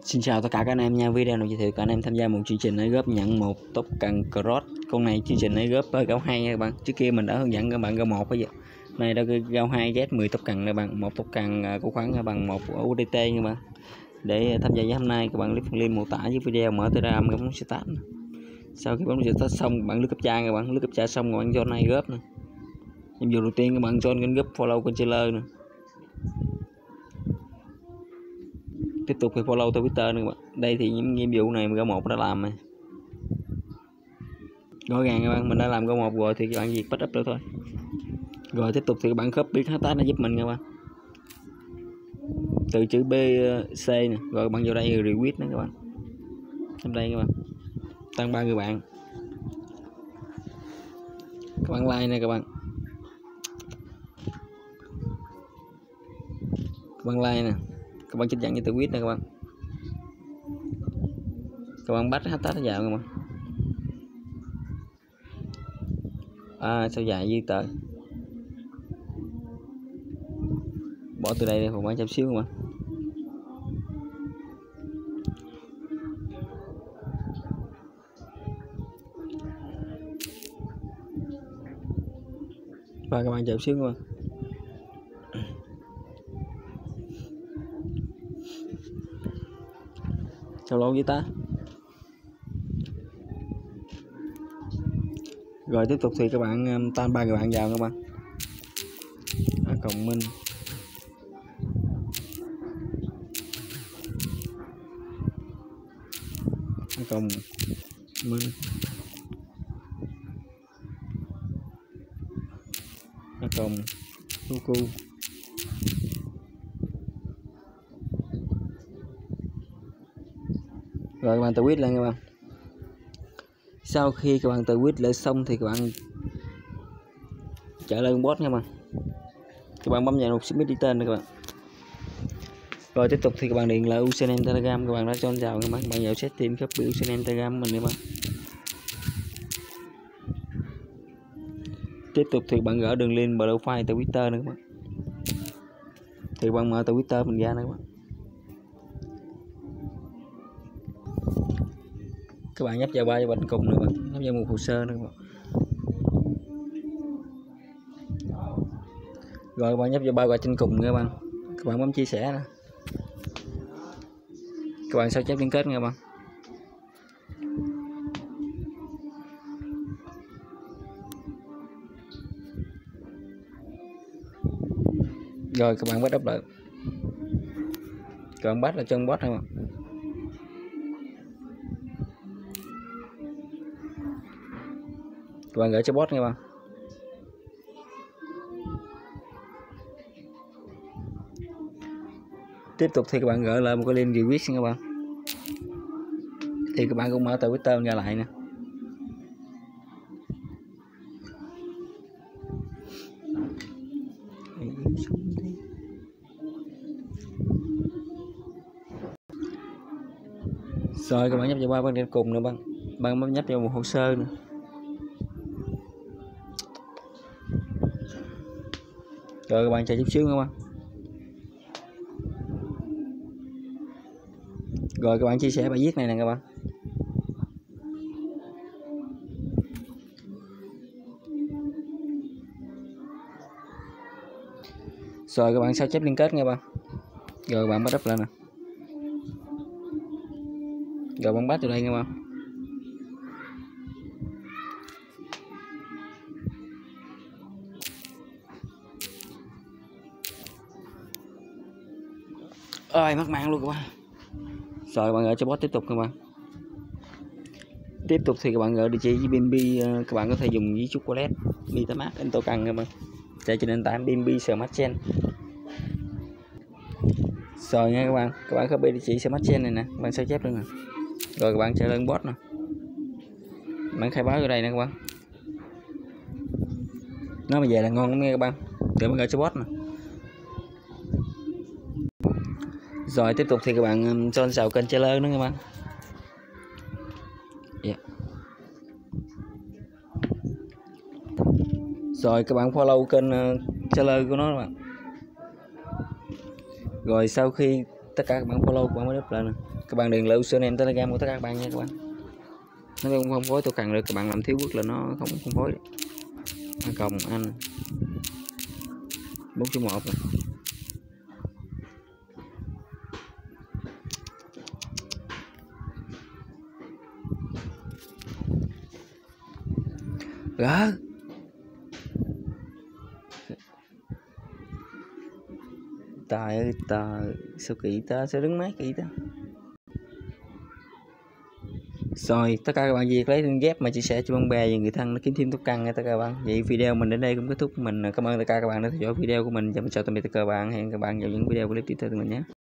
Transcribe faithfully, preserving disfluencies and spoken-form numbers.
Xin chào tất cả các anh em nha. Video này giới thiệu các anh em tham gia một chương trình nảy góp nhận một tốc cần cross. Con này chương trình nảy góp với gạo hai nha các bạn. Trước kia mình đã hướng dẫn các bạn gạo một bây giờ. Này đã gạo hai Z mười tốc cần các bạn, một tốc cần của khoảng bằng một u đê tê nha các bạn. Để tham gia với hôm nay các bạn click link mô tả dưới video, mở Telegram các bạn start. Sau khi bấm start xong bạn lướt captcha các bạn, lướt captcha xong các bạn join nảy góp nè. Nhiệm vụ đầu tiên các bạn join kênh group, follow kênh trailer nè. Tiếp tục thì follow Twitter nữa các bạn. Đây thì những nhiệm vụ này gạo một đã làm này. Rõ ràng các bạn, mình đã làm gạo một rồi thì các bạn việc backup nữa thôi. Rồi tiếp tục thì các bạn copy hashtag nó giúp mình các bạn. Từ chữ B C nè, rồi các bạn vào đây retweet nữa các bạn. Trong đây các bạn. Tăng ba người bạn. Các bạn like nè các bạn. Các bạn like nè. Các bạn chấp nhận với tự quyết nè các bạn. Các bạn bắt hashtag nó vào các bạn. À sao dài dư tờ. Bỏ từ đây đi một bạn chút xíu các bạn. Và các bạn chờ xíu các bạn. Sao lâu với ta. Rồi tiếp tục thì các bạn tan ba người bạn vào các bạn. À, cộng minh à, cộng minh à, cộng cu rồi các bạn tự quyết lên các bạn. Sau khi các bạn tự quyết lại xong thì các bạn trở lên bot nha các bạn. Các bạn bấm vào nút submit đi tên này các bạn. Rồi tiếp tục thì các bạn điền là username Telegram các bạn đã cho vào các bạn. Bạn vào setting copy username Telegram mình các bạn. Tiếp tục thì bạn gỡ đường link profile Twitter nữa các bạn. Thì bạn mở Twitter mình ra nữa các bạn. Các bạn nhấp vào ba bên cùng nữa các bạn, nhấp vào một hồ sơ nữa các bạn. Rồi các bạn nhấp vào ba quả trên cùng nha các bạn. Các bạn bấm chia sẻ nè. Các bạn sao chép liên kết nha các bạn. Rồi các bạn bắt up lại. Các bạn bắt là chân bot thôi mà. Các bạn gửi cho bot nha các bạn. Tiếp tục thì các bạn gửi lại một cái link request nha các bạn. Thì các bạn cũng mở Twitter ra lại nè. Rồi các bạn nhấp vào ba bên trên cùng nữa bạn. Bạn bấm nhấp vào một hồ sơ nữa. Rồi các bạn chờ chút xíu các bạn. Rồi các bạn chia sẻ bài viết này nè các bạn. Rồi các bạn sao chép liên kết nha bạn. Rồi các bạn bắt up lên nè. Rồi bạn bắt từ đây nha bạn. Ơi mất mạng luôn các bạn. Rồi các bạn gửi cho bot tiếp tục các bạn. Tiếp tục thì các bạn gửi địa chỉ bê en bê, các bạn có thể dùng với chocolate, MetaMask, Token các bạn. Chạy trên nền tảng bê en bê Smart Chain. Rồi nha các bạn, các bạn copy địa chỉ Smart Chain này nè, các bạn sao chép luôn nè. Rồi các bạn chạy lên bot nè. Bạn khai báo ở đây nè các bạn. Nó mà về là ngon lắm nha các bạn. Để bạn gửi cho bot nè. Rồi tiếp tục thì các bạn cho vào kênh trailer nữa các bạn. Yeah. Rồi các bạn follow kênh uh, trailer của nó các bạn. Rồi sau khi tất cả các bạn follow của bạn mới up lên. Các bạn đừng lưu username Telegram của tất cả các bạn nha các bạn. Nó không không phối tôi cần được, các bạn làm thiếu bước là nó không không phối được. A cộng anh bốn chấm một này. Gỡ trời ơi trời, sao kỳ ta, sao đứng mát kỳ ta. Rồi tất cả các bạn việc lấy link ghép mà chia sẻ cho bạn bè và người thân nó kiếm thêm tốc căn nha tất cả các bạn. Vậy video mình đến đây cũng kết thúc. Mình cảm ơn tất cả các bạn đã theo dõi video của mình và mình chào tạm biệt tất cả các bạn. Hẹn các bạn vào những video clip tiếp theo của mình nhé.